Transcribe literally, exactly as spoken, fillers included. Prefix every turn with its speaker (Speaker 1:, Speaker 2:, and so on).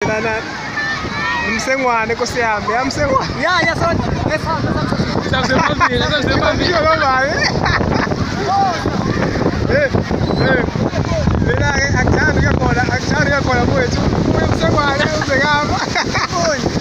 Speaker 1: na na Msengwane kosiyami, yamsengwane.
Speaker 2: Ya, ya son.
Speaker 1: Samsembambili, samsembambili baba. Eh, eh. Mina ke akuthanda ke khona, akuthanda ke khona mfowethu. Umsengwane uzekama.